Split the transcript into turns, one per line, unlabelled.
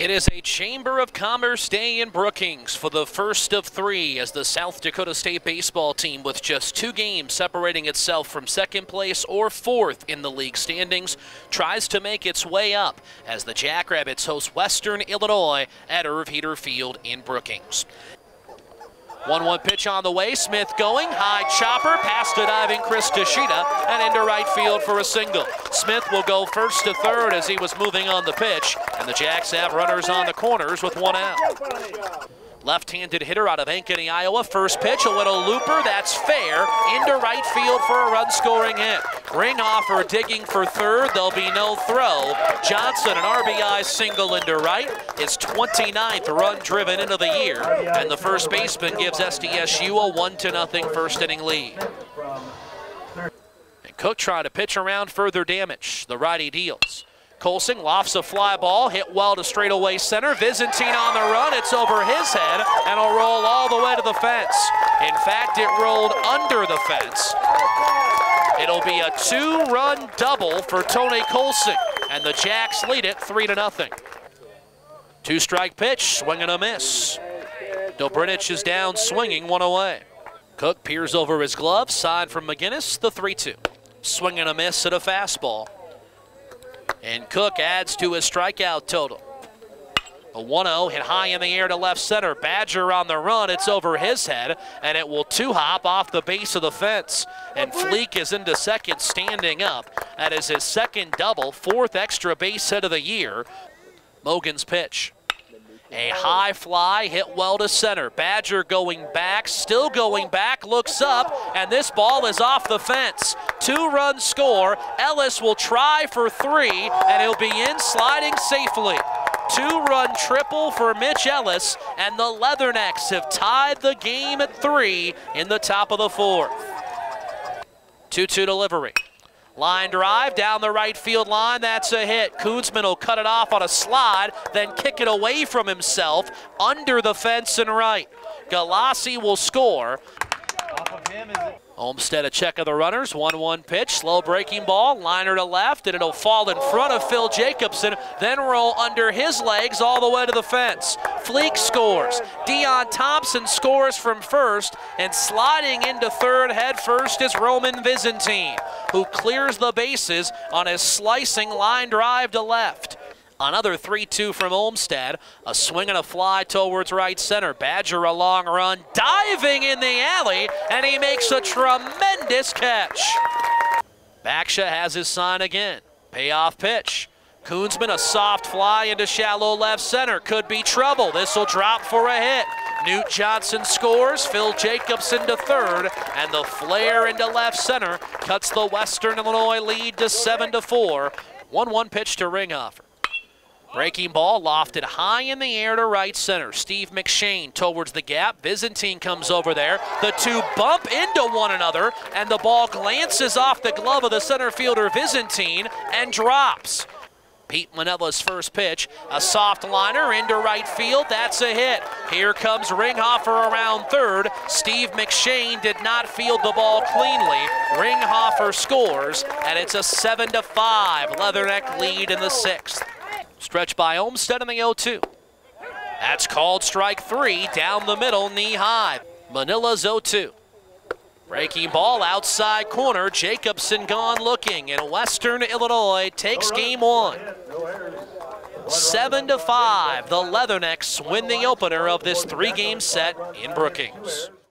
It is a Chamber of Commerce day in Brookings for the first of three as the South Dakota State baseball team, with just 2 games separating itself from second place or fourth in the league standings, tries to make its way up as the Jackrabbits host Western Illinois at Erv Huether Field in Brookings. 1-1 pitch on the way. Smith going. High chopper. Past a diving Chris Tashita and into right field for a single. Smith will go first to third as he was moving on the pitch. And the Jacks have runners on the corners with 1 out. Left-handed hitter out of Ankeny, Iowa. First pitch, a little looper. That's fair. Into right field for a run-scoring hit. Ringhoffer digging for third. There'll be no throw. Johnson, an RBI single into right. His 29th run driven into the year. And the first baseman gives SDSU a 1-0 first-inning lead. And Cook trying to pitch around further damage. The righty deals. Colson lofts a fly ball, hit well to straightaway center. Vizintin on the run, it's over his head, and will roll all the way to the fence. In fact, it rolled under the fence. It'll be a 2-run double for Tony Colson, and the Jacks lead it 3-0. 2-strike pitch, swing and a miss. Dobrinich is down swinging, 1 away. Cook peers over his glove, side from McGinnis, the 3-2. Swing and a miss at a fastball. And Cook adds to his strikeout total. A 1-0 hit high in the air to left center. Badger on the run, it's over his head, and it will 2-hop off the base of the fence. And Fleek is into second standing up. That is his second double, 4th extra base hit of the year. Mogan's pitch. A high fly hit well to center. Badger going back, still going back, looks up, and this ball is off the fence. 2-run score. Ellis will try for 3, and he'll be in sliding safely. 2-run triple for Mitch Ellis, and the Leathernecks have tied the game at 3 in the top of the 4th. 2-2 delivery. Line drive down the right field line, that's a hit. Koonsman will cut it off on a slide, then kick it away from himself, under the fence and right. Galassi will score. Olmstead a check of the runners, 1-1 pitch, slow breaking ball, liner to left, and it'll fall in front of Phil Jacobson, then roll under his legs all the way to the fence. Fleek scores. Dion Thompson scores from first, and sliding into third head first is Roman Vizintin, who clears the bases on his slicing line drive to left. Another 3-2 from Olmstead. A swing and a fly towards right center. Badger a long run, diving in the alley, and he makes a tremendous catch. Baksha has his sign again. Payoff pitch. Koonsman a soft fly into shallow left center. Could be trouble. This will drop for a hit. Newt Johnson scores. Phil Jacobson to third, and the flare into left center cuts the Western Illinois lead to 7-4. 1-1 pitch to Ringhoffer. Breaking ball lofted high in the air to right center. Steve McShane towards the gap. Vizintin comes over there. The two bump into one another, and the ball glances off the glove of the center fielder Vizintin and drops. Pete Manella's first pitch, a soft liner into right field. That's a hit. Here comes Ringhoffer around third. Steve McShane did not field the ball cleanly. Ringhoffer scores, and it's a 7-5 Leatherneck lead in the 6th. Stretch by Olmstead in the 0-2. That's called strike 3, down the middle, knee high. Manila's 0-2. Breaking ball outside corner, Jacobson gone looking, and Western Illinois takes game 1. 7-5, the Leathernecks win the opener of this 3-game set in Brookings.